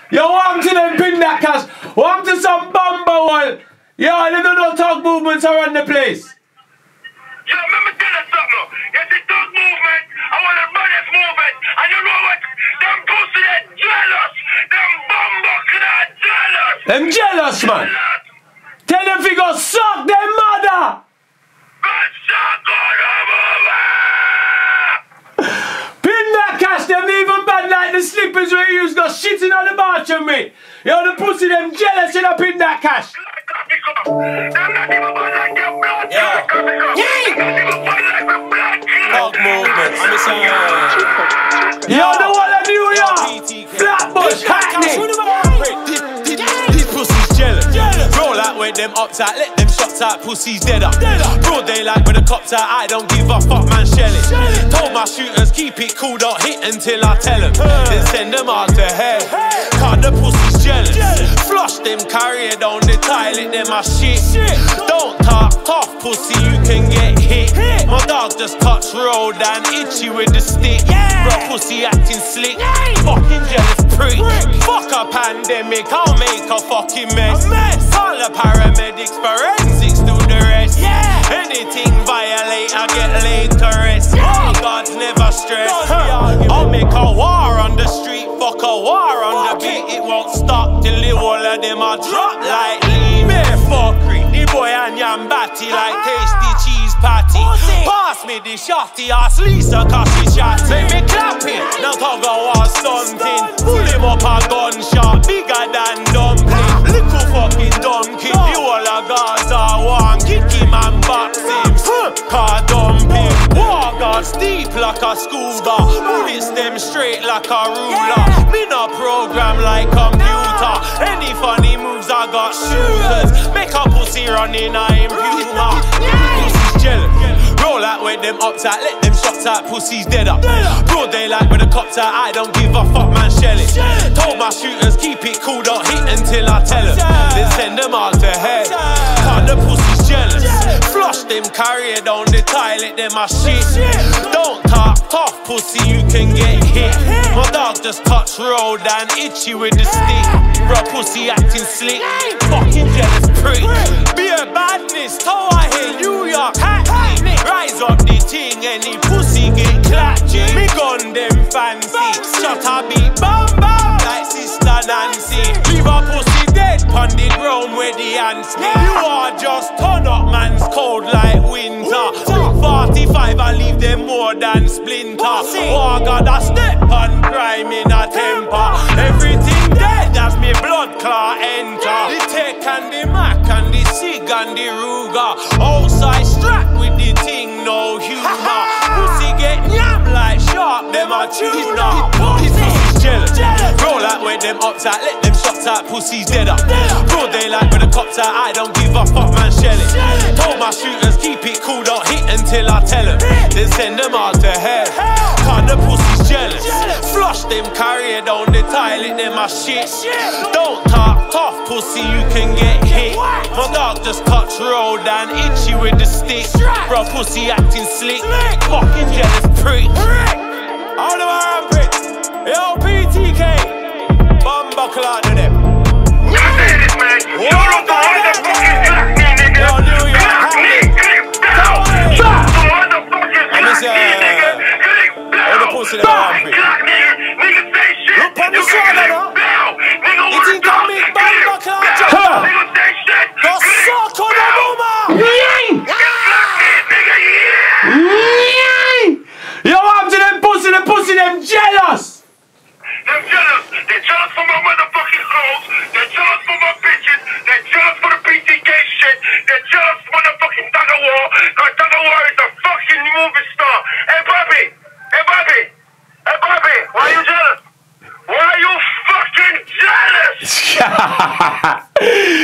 Yo, warm to them Pindakas. Warm to some bumble wall. Yo, they don't talk movements around the place. Yo, let me tell you something. It's the dog movement. I want to run this movement. And you know what? Them pussy, they jealous. Them bumble clad jealous. Them jealous, man. Tell them if you go suck them mother. Good suck on the movement. Pindakas, them even bad like the slippers we use go shitting on the bathroom with. Yo, the pussy, them jealous in the Pindakas. Yeah. Dog movement. I'm saying. Yo, the one of New York. Flatbush, Hackney. These pussies jealous. Roll out with them uptight, let them shots out, pussies dead up. Broad daylight with the cops out, I don't give a fuck, man, shelling. Told my shooters, keep it cool, don't hit until I tell them. Then send them out to hell. Cause the pussies jealous. Flush them, carry it on the toilet, them my shit. Don't talk tough, pussy, you can get hit. My dog just touched road and itchy with the stick. Bro, pussy acting slick. Fucking jealous prick. Fuck a pandemic, I'll make a fucking mess. Call the paramedics, forensics do the rest. Anything violate, I get laid to rest. Oh, God's never stressed. I'll make a war on the street, fuck a war on the beat. It won't stop till the whole of them are drop like lean. Bare fuckery, the boy and yam batty like tasty cheese patty. Pass me the shotty, ask Lisa cause she shot. Make me clap it, now talk about something. Pull him up a gunshot, bigger than dumpling. Little fucking dumb kid, the whole of Gaza one. Kick him and box him, car dumping. War guards deep like a scuba. Bullets them straight like a ruler. Me no program like computer. Any funny moves I got shooters. Make a pussy run in a imputer. Pussy's jealous. Roll out with them uptight, let them shots out, pussies dead up. Broad daylight with the cops out, I don't give a fuck, man, shelling. Told my shooters, keep it cool, don't hit until I tell them. Then send them out to hell. Cause the pussy's jealous. Flush them, carry it on the toilet, them my shit. Don't talk tough, pussy, you can get hit. My dog just touched road and itchy with the stick. Bro, pussy acting slick. Fucking jealous prick. Be a badness, Tower Hill, New York, Hackney. Rise up the thing, any pussy get clatchy. Me gun them fancy. Shut a beat, bam bam, like Sister Nancy. Leave a pussy dead, pon the ground where the ants be. You are just turn up, man's cold like winter. 45, I leave them more than splinter. Oh, I got a step on crime in a temper. Everything dead as me blood clot enter. The tech and the Mac and the Sig and the Ruger. Outside strapped with the thing, no humor. Pussy get yam like sharp, them a tuna. These pussies jealous. Roll out with them uptight, let them shots out, pussies dead up. Broad daylight with the cops out, I don't give a fuck, man, shelling. Told my shooters, keep it cool, don't hit until I tell them. Then send them out to hell. Cause the pussy's jealous. Flush them, carry it on the toilet, them my shit. Don't talk tough, pussy, you can get hit. My dog just touched road and itchy with the stick. Bro, pussy acting slick. Fucking jealous prick. All the way around, prick. Yo, PTK. Bumba cloud to them. You say this, man. You don't know what the fuck is black me, nigga. Yo, New York, Hackney. All the pussy that I'm free. Look on the shoulder now. You think I make Bumba cloud jump? Go suck on the woman. Yo, I'm to them pussy, them jealous. They're jealous. They're jealous for my motherfucking clothes. They're jealous for my bitches. They're jealous for the BTK shit. They're jealous for the fucking Tug of War. Cause Tug of War is a fucking movie star. Hey, Bobby. Hey, Bobby. Hey, Bobby. Why are you jealous? Why are you fucking jealous?